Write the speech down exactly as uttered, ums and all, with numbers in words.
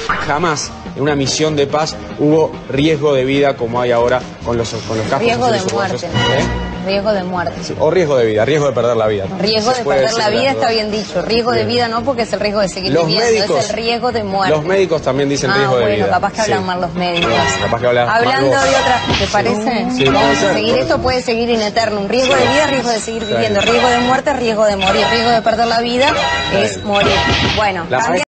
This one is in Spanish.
jamás en una misión de paz hubo riesgo de vida como hay ahora con los, con los casos riesgo de uruguayos. muerte. ¿Eh? Riesgo de muerte. Sí, o riesgo de vida, riesgo de perder la vida. Riesgo Se de puede perder la decir vida las está dos. bien dicho. Riesgo de Bien. vida no, porque es el riesgo de seguir Los viviendo, médicos, es el riesgo de muerte. Los médicos también dicen ah, riesgo de bueno, vida. capaz que hablan Sí. mal los médicos. Capaz que hablan mal Hablando vos. de otra, ¿te parece? Sí, Vamos puede a ser, seguir, puede esto ser. puede seguir in eterno. Un riesgo de vida, riesgo de seguir Sí. viviendo. Riesgo de muerte, riesgo de morir. Riesgo de perder la vida es Sí. morir. Bueno, La cambia-